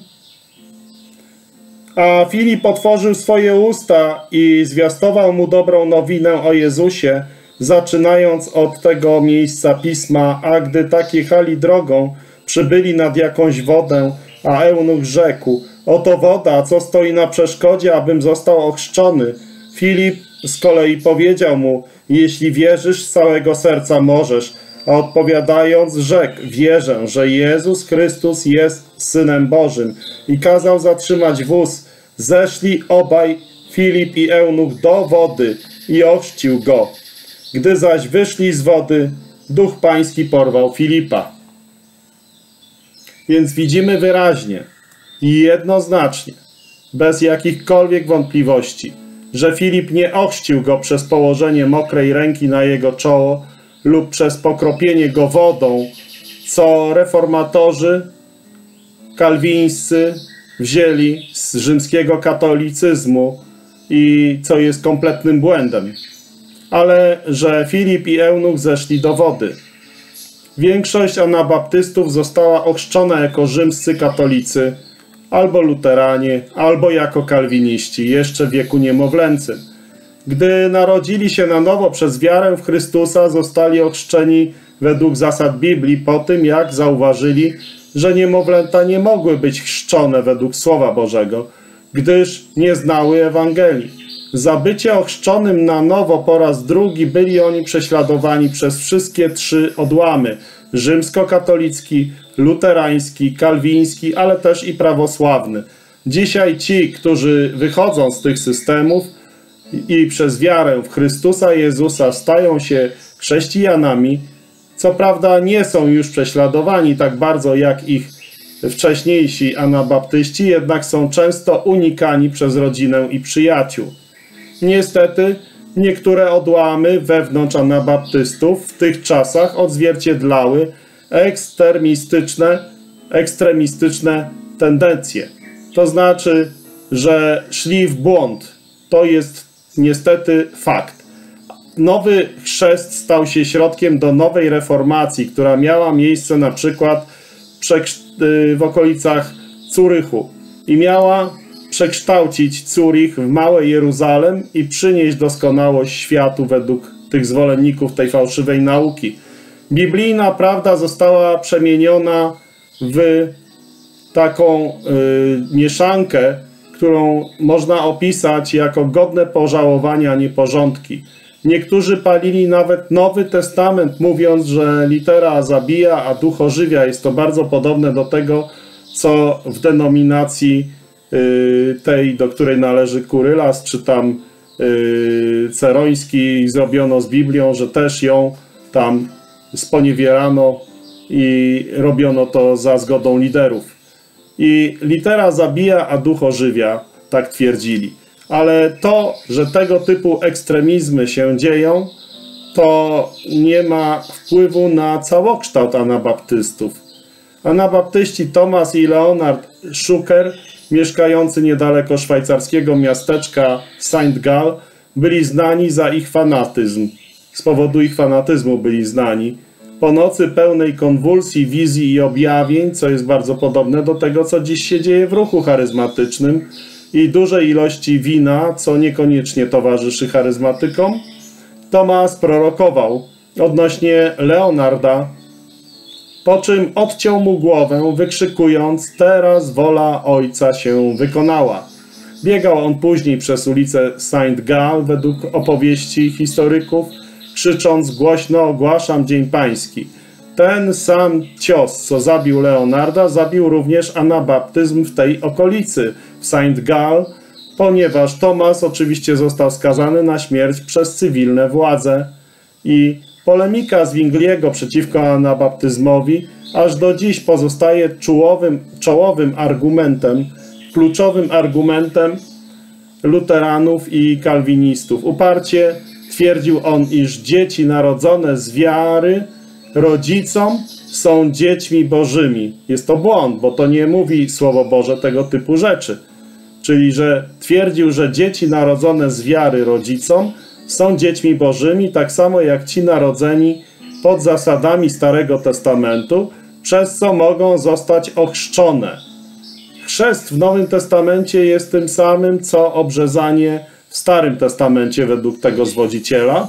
A Filip otworzył swoje usta i zwiastował mu dobrą nowinę o Jezusie, zaczynając od tego miejsca Pisma, a gdy tak jechali drogą, przybyli nad jakąś wodę, a eunuch rzekł, oto woda, co stoi na przeszkodzie, abym został ochrzczony. Filip z kolei powiedział mu, jeśli wierzysz z całego serca możesz, a odpowiadając rzekł, wierzę, że Jezus Chrystus jest Synem Bożym i kazał zatrzymać wóz. Zeszli obaj, Filip i eunuch, do wody i ochrzcił go. Gdy zaś wyszli z wody, Duch Pański porwał Filipa. Więc widzimy wyraźnie i jednoznacznie, bez jakichkolwiek wątpliwości, że Filip nie ochrzcił go przez położenie mokrej ręki na jego czoło lub przez pokropienie go wodą, co reformatorzy kalwińscy wzięli z rzymskiego katolicyzmu i co jest kompletnym błędem. Ale że Filip i eunuch zeszli do wody. Większość anabaptystów została ochrzczona jako rzymscy katolicy, albo luteranie, albo jako kalwiniści, jeszcze w wieku niemowlęcym. Gdy narodzili się na nowo przez wiarę w Chrystusa, zostali ochrzczeni według zasad Biblii po tym, jak zauważyli, że niemowlęta nie mogły być chrzczone według Słowa Bożego, gdyż nie znały Ewangelii. Za bycie ochrzczonym na nowo po raz drugi byli oni prześladowani przez wszystkie trzy odłamy: rzymskokatolicki, luterański, kalwiński, ale też i prawosławny. Dzisiaj ci, którzy wychodzą z tych systemów i przez wiarę w Chrystusa Jezusa stają się chrześcijanami, co prawda nie są już prześladowani tak bardzo jak ich wcześniejsi anabaptyści, jednak są często unikani przez rodzinę i przyjaciół. Niestety niektóre odłamy wewnątrz anabaptystów w tych czasach odzwierciedlały ekstremistyczne tendencje. To znaczy, że szli w błąd. To jest niestety fakt. nowy chrzest stał się środkiem do nowej reformacji, która miała miejsce na przykład w okolicach Curychu i miała przekształcić Curych w Małe Jeruzalem i przynieść doskonałość światu według tych zwolenników tej fałszywej nauki. Biblijna prawda została przemieniona w taką mieszankę, którą można opisać jako godne pożałowania nieporządki. Niektórzy palili nawet Nowy Testament, mówiąc, że litera zabija, a duch ożywia. Jest to bardzo podobne do tego, co w denominacji tej, do której należy Kurylas, czy tam Ceroński zrobiono z Biblią, że też ją tam sponiewierano i robiono to za zgodą liderów. I litera zabija, a duch ożywia, tak twierdzili. Ale to, że tego typu ekstremizmy się dzieją, to nie ma wpływu na całokształt anabaptystów. Anabaptyści Thomas i Leonard Schucker, mieszkający niedaleko szwajcarskiego miasteczka Saint-Gall, byli znani za ich fanatyzm. Z powodu ich fanatyzmu byli znani. Po nocy pełnej konwulsji, wizji i objawień, co jest bardzo podobne do tego, co dziś się dzieje w ruchu charyzmatycznym, i dużej ilości wina, co niekoniecznie towarzyszy charyzmatykom, Tomasz prorokował odnośnie Leonarda, po czym odciął mu głowę, wykrzykując: teraz wola Ojca się wykonała. Biegał on później przez ulicę Saint-Gall, według opowieści historyków, krzycząc głośno: ogłaszam Dzień Pański. Ten sam cios, co zabił Leonarda, zabił również anabaptyzm w tej okolicy, w Saint-Gall, ponieważ Tomasz oczywiście został skazany na śmierć przez cywilne władze. I polemika Zwingliego przeciwko anabaptyzmowi aż do dziś pozostaje czołowym argumentem, kluczowym argumentem luteranów i kalwinistów. Uparcie twierdził on, iż dzieci narodzone z wiary rodzicom są dziećmi bożymi. Jest to błąd, bo to nie mówi Słowo Boże tego typu rzeczy. Czyli, że twierdził, że dzieci narodzone z wiary rodzicom są dziećmi bożymi, tak samo jak ci narodzeni pod zasadami Starego Testamentu, przez co mogą zostać ochrzczone. Chrzest w Nowym Testamencie jest tym samym, co obrzezanie w Starym Testamencie według tego zwodziciela,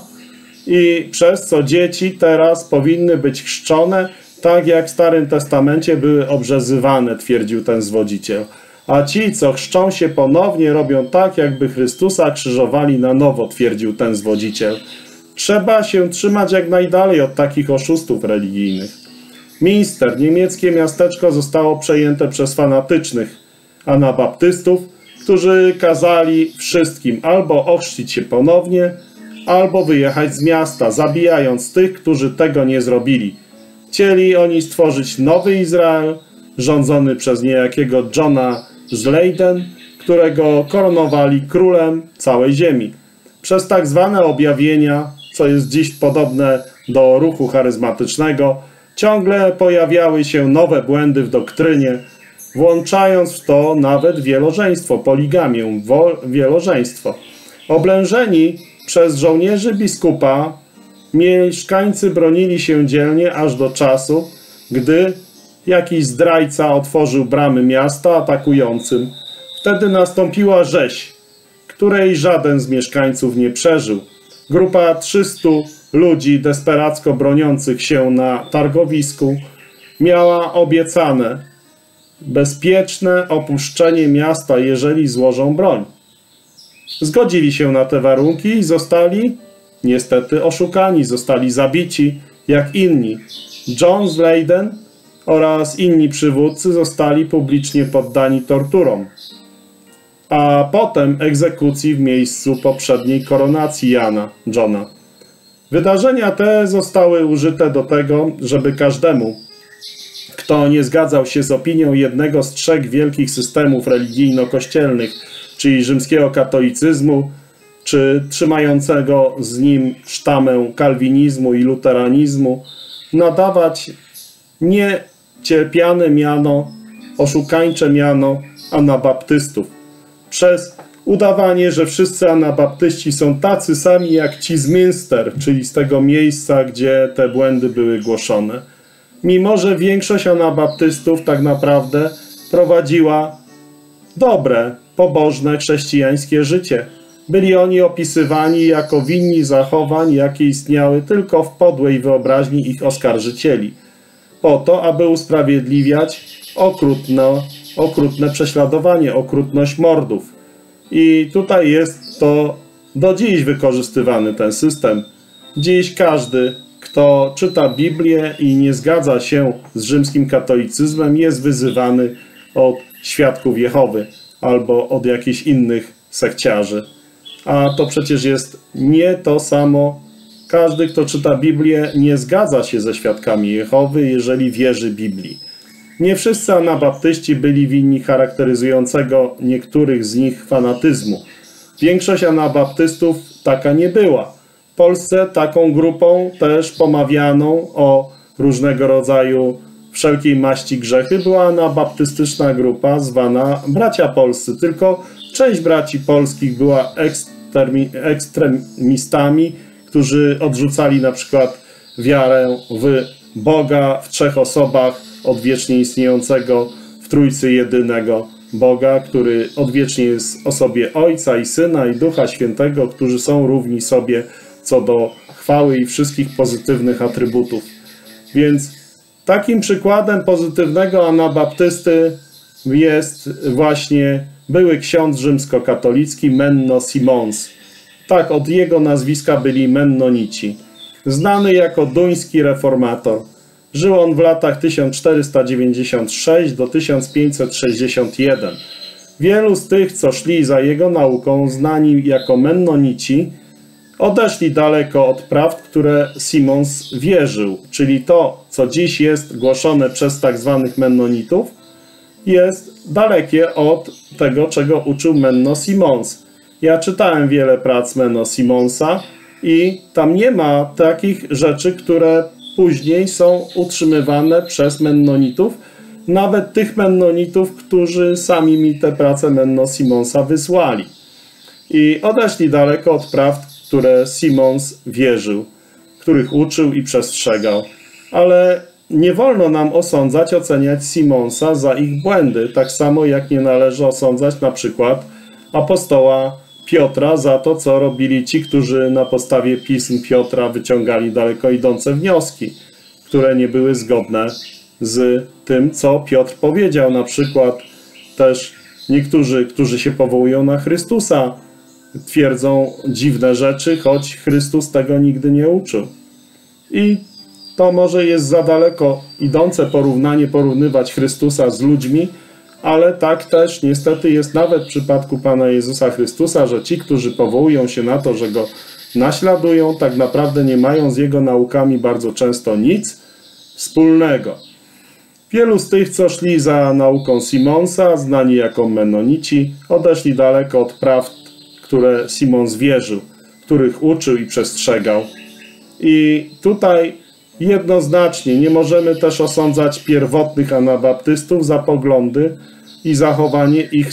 i przez co dzieci teraz powinny być chrzczone, tak jak w Starym Testamencie były obrzezywane, twierdził ten zwodziciel. A ci, co chrzczą się ponownie, robią tak, jakby Chrystusa krzyżowali na nowo, twierdził ten zwodziciel. Trzeba się trzymać jak najdalej od takich oszustów religijnych. Münster, niemieckie miasteczko, zostało przejęte przez fanatycznych anabaptystów, którzy kazali wszystkim albo ochrzcić się ponownie, albo wyjechać z miasta, zabijając tych, którzy tego nie zrobili. Chcieli oni stworzyć nowy Izrael, rządzony przez niejakiego Johna z Leiden, którego koronowali królem całej ziemi. Przez tak zwane objawienia, co jest dziś podobne do ruchu charyzmatycznego, ciągle pojawiały się nowe błędy w doktrynie, włączając w to nawet wielożeństwo, poligamię, wielożeństwo. Oblężeni przez żołnierzy biskupa, mieszkańcy bronili się dzielnie aż do czasu, gdy jakiś zdrajca otworzył bramy miasta atakującym. Wtedy nastąpiła rzeź, której żaden z mieszkańców nie przeżył. Grupa 300 ludzi desperacko broniących się na targowisku miała obiecane bezpieczne opuszczenie miasta, jeżeli złożą broń. Zgodzili się na te warunki i zostali niestety oszukani, zostali zabici jak inni. John z Leiden oraz inni przywódcy zostali publicznie poddani torturom, a potem egzekucji w miejscu poprzedniej koronacji Johna. Wydarzenia te zostały użyte do tego, żeby każdemu, kto nie zgadzał się z opinią jednego z trzech wielkich systemów religijno-kościelnych, czyli rzymskiego katolicyzmu, czy trzymającego z nim sztamę kalwinizmu i luteranizmu, nadawać niecierpiane miano, oszukańcze miano anabaptystów. Przez Udawanie, że wszyscy anabaptyści są tacy sami jak ci z Münster, czyli z tego miejsca, gdzie te błędy były głoszone. Mimo że większość anabaptystów tak naprawdę prowadziła dobre, pobożne, chrześcijańskie życie. Byli oni opisywani jako winni zachowań, jakie istniały tylko w podłej wyobraźni ich oskarżycieli, po to, aby usprawiedliwiać okrutne prześladowanie, okrutność mordów. I tutaj jest to do dziś wykorzystywany ten system. Dziś każdy, kto czyta Biblię i nie zgadza się z rzymskim katolicyzmem, jest wyzywany od świadków Jehowy albo od jakichś innych sekciarzy. A to przecież jest nie to samo. Każdy, kto czyta Biblię, nie zgadza się ze świadkami Jehowy, jeżeli wierzy Biblii. Nie wszyscy anabaptyści byli winni charakteryzującego niektórych z nich fanatyzmu. Większość anabaptystów taka nie była. W Polsce taką grupą też pomawianą o różnego rodzaju wszelkiej maści grzechy była anabaptystyczna grupa zwana Bracia Polscy. Tylko część braci polskich była ekstremistami, którzy odrzucali na przykład wiarę w Boga w trzech osobach, odwiecznie istniejącego w Trójcy jedynego Boga, który odwiecznie jest w osobie Ojca i Syna i Ducha Świętego, którzy są równi sobie co do chwały i wszystkich pozytywnych atrybutów. Więc takim przykładem pozytywnego anabaptysty jest właśnie były ksiądz rzymskokatolicki Menno Simons. Tak, od jego nazwiska byli Mennonici. Znany jako duński reformator. Żył on w latach 1496 do 1561. Wielu z tych, co szli za jego nauką, znani jako Mennonici, odeszli daleko od prawd, które Simons wierzył, czyli to, co dziś jest głoszone przez tak zwanych Mennonitów, jest dalekie od tego, czego uczył Menno Simons. Ja czytałem wiele prac Menno Simonsa i tam nie ma takich rzeczy, które później są utrzymywane przez Mennonitów, nawet tych Mennonitów, którzy sami mi te prace Menno Simonsa wysłali. I odeszli daleko od prawd, które Simons wierzył, których uczył i przestrzegał. Ale nie wolno nam osądzać, oceniać Simonsa za ich błędy, tak samo jak nie należy osądzać na przykład apostoła Piotra za to, co robili ci, którzy na podstawie pism Piotra wyciągali daleko idące wnioski, które nie były zgodne z tym, co Piotr powiedział. Na przykład też niektórzy, którzy się powołują na Chrystusa, twierdzą dziwne rzeczy, choć Chrystus tego nigdy nie uczył. I to może jest za daleko idące porównywać Chrystusa z ludźmi, ale tak też niestety jest nawet w przypadku Pana Jezusa Chrystusa, że ci, którzy powołują się na to, że Go naśladują, tak naprawdę nie mają z Jego naukami bardzo często nic wspólnego. Wielu z tych, co szli za nauką Simonsa, znani jako Mennonici, odeszli daleko od prawd, które Simons wierzył, których uczył i przestrzegał. I tutaj jednoznacznie nie możemy też osądzać pierwotnych anabaptystów za poglądy i zachowanie ich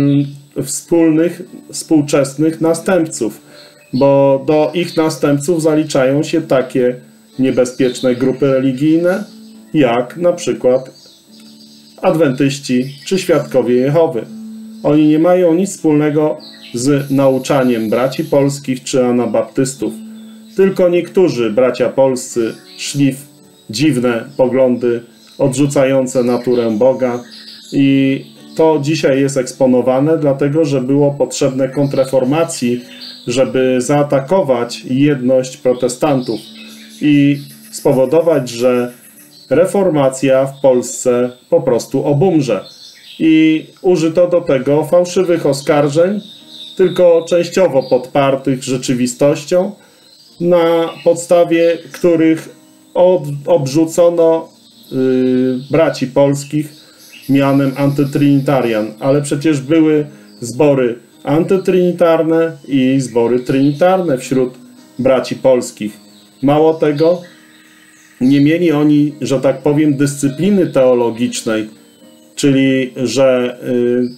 współczesnych następców, bo do ich następców zaliczają się takie niebezpieczne grupy religijne, jak na przykład adwentyści czy świadkowie Jehowy. Oni nie mają nic wspólnego z nauczaniem braci polskich czy anabaptystów. Tylko niektórzy bracia polscy szli w dziwne poglądy odrzucające naturę Boga i to dzisiaj jest eksponowane, dlatego że było potrzebne kontrreformacji, żeby zaatakować jedność protestantów i spowodować, że reformacja w Polsce po prostu obumrze. I użyto do tego fałszywych oskarżeń, tylko częściowo podpartych rzeczywistością, na podstawie których obrzucono braci polskich mianem antytrinitarian. Ale przecież były zbory antytrinitarne i zbory trinitarne wśród braci polskich. Mało tego, nie mieli oni, że tak powiem, dyscypliny teologicznej, czyli że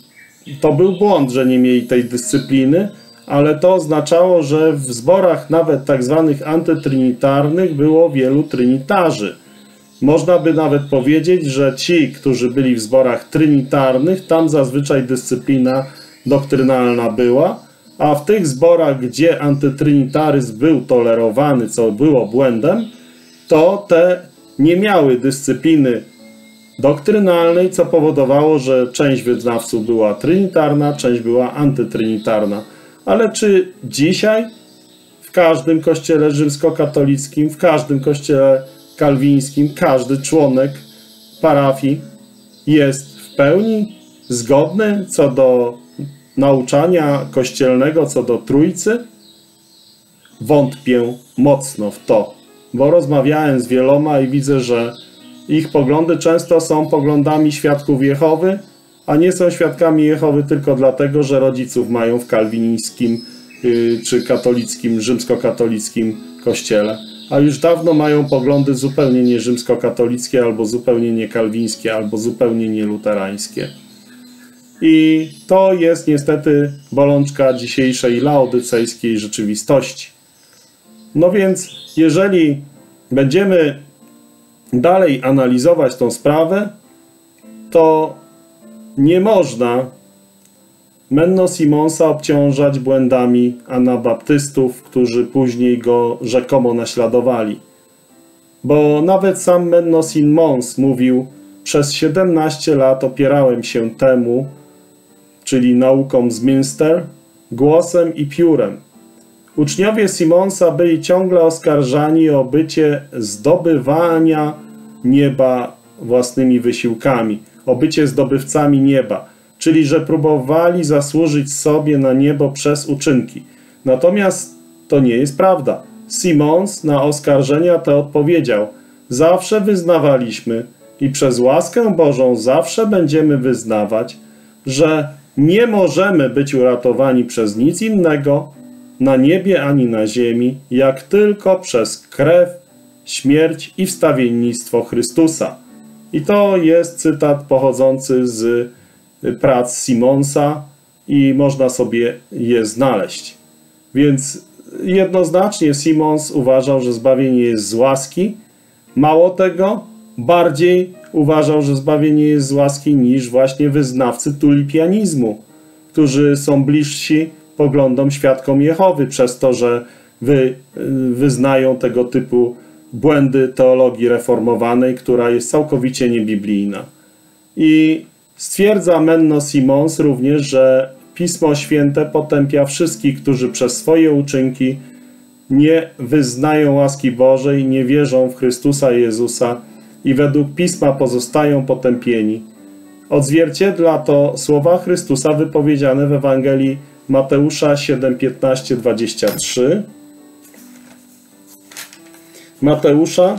to był błąd, że nie mieli tej dyscypliny, ale to oznaczało, że w zborach nawet tak zwanych antytrinitarnych było wielu trynitarzy. Można by nawet powiedzieć, że ci, którzy byli w zborach trinitarnych, tam zazwyczaj dyscyplina doktrynalna była, a w tych zborach, gdzie antytrinitaryzm był tolerowany, co było błędem, to te nie miały dyscypliny doktrynalnej, co powodowało, że część wyznawców była trinitarna, część była antytrinitarna. Ale czy dzisiaj w każdym kościele rzymskokatolickim, w każdym kościele kalwińskim, każdy członek parafii jest w pełni zgodny co do nauczania kościelnego, co do Trójcy? Wątpię mocno w to, bo rozmawiałem z wieloma i widzę, że ich poglądy często są poglądami świadków Jehowy, a nie są świadkami Jehowy tylko dlatego, że rodziców mają w kalwińskim czy katolickim, rzymskokatolickim kościele. A już dawno mają poglądy zupełnie nie rzymskokatolickie, albo zupełnie nie kalwińskie, albo zupełnie nie luterańskie. I to jest niestety bolączka dzisiejszej laodycejskiej rzeczywistości. No więc, jeżeli będziemy dalej analizować tą sprawę, to nie można Menno Simonsa obciążać błędami anabaptystów, którzy później go rzekomo naśladowali. Bo nawet sam Menno Simons mówił: przez 17 lat opierałem się temu, czyli naukom z Münster, głosem i piórem. Uczniowie Simonsa byli ciągle oskarżani o bycie zdobywania nieba własnymi wysiłkami, o bycie zdobywcami nieba, czyli że próbowali zasłużyć sobie na niebo przez uczynki. Natomiast to nie jest prawda. Simons na oskarżenia te odpowiedział: zawsze wyznawaliśmy i przez łaskę Bożą zawsze będziemy wyznawać, że nie możemy być uratowani przez nic innego na niebie ani na ziemi, jak tylko przez krew, śmierć i wstawiennictwo Chrystusa. I to jest cytat pochodzący z prac Simonsa i można sobie je znaleźć. Więc jednoznacznie Simons uważał, że zbawienie jest z łaski. Mało tego, bardziej uważał, że zbawienie jest z łaski niż właśnie wyznawcy tulipianizmu, którzy są bliżsi poglądom świadkom Jehowy przez to, że wyznają tego typu błędy teologii reformowanej, która jest całkowicie niebiblijna. I stwierdza Menno Simons również, że Pismo Święte potępia wszystkich, którzy przez swoje uczynki nie wyznają łaski Bożej, nie wierzą w Chrystusa Jezusa i według Pisma pozostają potępieni. Odzwierciedla to słowa Chrystusa wypowiedziane w Ewangelii Mateusza 7, 15, 23. Mateusza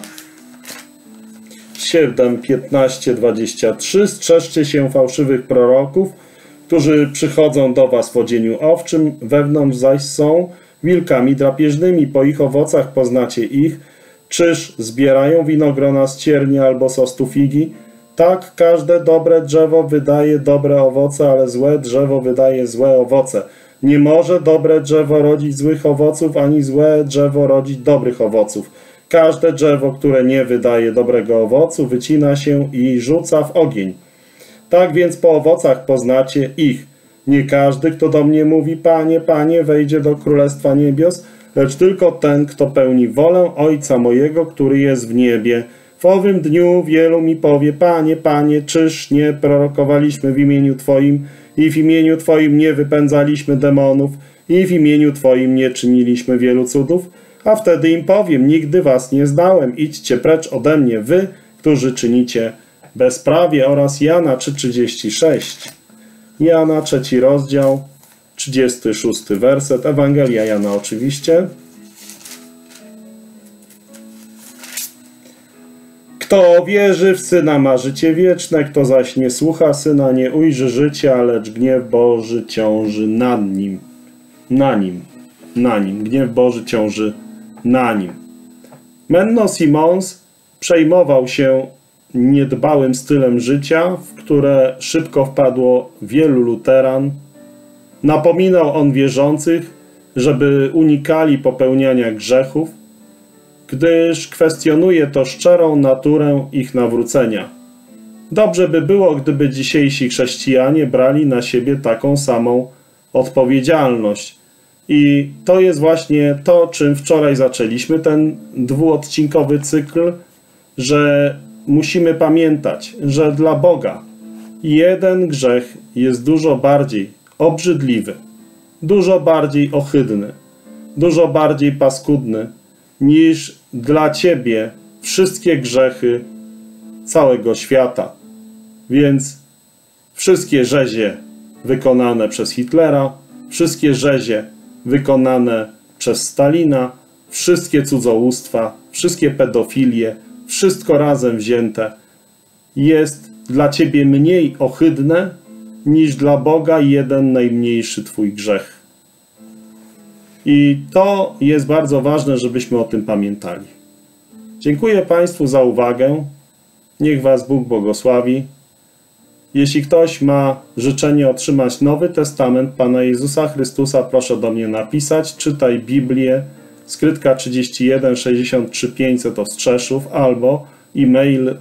7, 15, 23. Strzeżcie się fałszywych proroków, którzy przychodzą do was w odzieniu owczym, wewnątrz zaś są wilkami drapieżnymi. Po ich owocach poznacie ich. Czyż zbierają winogrona z cierni albo z ostu figi? Tak, każde dobre drzewo wydaje dobre owoce, ale złe drzewo wydaje złe owoce. Nie może dobre drzewo rodzić złych owoców, ani złe drzewo rodzić dobrych owoców. Każde drzewo, które nie wydaje dobrego owocu, wycina się i rzuca w ogień. Tak więc po owocach poznacie ich. Nie każdy, kto do mnie mówi: Panie, Panie, wejdzie do Królestwa Niebios, lecz tylko ten, kto pełni wolę Ojca mojego, który jest w niebie. W owym dniu wielu mi powie: Panie, Panie, czyż nie prorokowaliśmy w imieniu Twoim i w imieniu Twoim nie wypędzaliśmy demonów i w imieniu Twoim nie czyniliśmy wielu cudów? A wtedy im powiem: nigdy was nie znałem, idźcie precz ode mnie, wy, którzy czynicie bezprawie. Oraz Jana 3,36. Jana 3 rozdział, 36 werset, Ewangelia Jana oczywiście. Kto wierzy w Syna, ma życie wieczne, kto zaś nie słucha Syna, nie ujrzy życia, lecz gniew Boży ciąży nad nim. Na nim. Gniew Boży ciąży na nim. Menno Simons przejmował się niedbałym stylem życia, w które szybko wpadło wielu luteran. Napominał on wierzących, żeby unikali popełniania grzechów, gdyż kwestionuje to szczerą naturę ich nawrócenia. Dobrze by było, gdyby dzisiejsi chrześcijanie brali na siebie taką samą odpowiedzialność. I to jest właśnie to, czym wczoraj zaczęliśmy ten dwuodcinkowy cykl, że musimy pamiętać, że dla Boga jeden grzech jest dużo bardziej obrzydliwy, dużo bardziej ohydny, dużo bardziej paskudny niż dla Ciebie wszystkie grzechy całego świata. Więc wszystkie rzezie wykonane przez Hitlera, wszystkie rzezie wykonane przez Stalina, wszystkie cudzołóstwa, wszystkie pedofilie, wszystko razem wzięte jest dla Ciebie mniej ohydne niż dla Boga jeden najmniejszy Twój grzech. I to jest bardzo ważne, żebyśmy o tym pamiętali. Dziękuję Państwu za uwagę. Niech Was Bóg błogosławi. Jeśli ktoś ma życzenie otrzymać Nowy Testament Pana Jezusa Chrystusa, proszę do mnie napisać. Czytaj Biblię, skrytka 31 63 500 Ostrzeszów, albo e-mail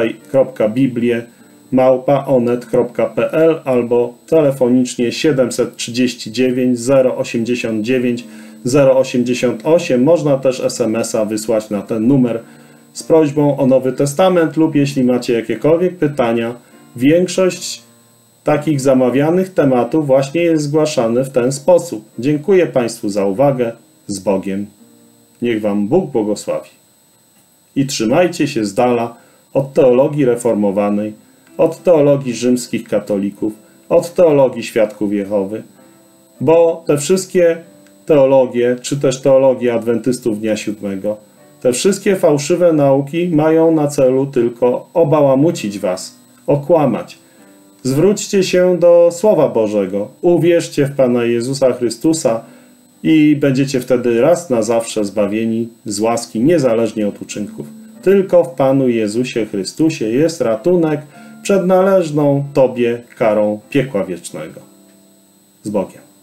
czytaj.biblię@onet.pl, albo telefonicznie 739 089 088. Można też SMS-a wysłać na ten numer z prośbą o Nowy Testament, lub jeśli macie jakiekolwiek pytania. Większość takich zamawianych tematów właśnie jest zgłaszany w ten sposób. Dziękuję Państwu za uwagę. Z Bogiem. Niech Wam Bóg błogosławi. I trzymajcie się z dala od teologii reformowanej, od teologii rzymskich katolików, od teologii Świadków Jehowy, bo te wszystkie teologie, czy też teologia adwentystów Dnia Siódmego, te wszystkie fałszywe nauki mają na celu tylko obałamucić Was, okłamać. Zwróćcie się do Słowa Bożego, uwierzcie w Pana Jezusa Chrystusa i będziecie wtedy raz na zawsze zbawieni z łaski, niezależnie od uczynków. Tylko w Panu Jezusie Chrystusie jest ratunek przed należną Tobie karą piekła wiecznego. Z Bogiem.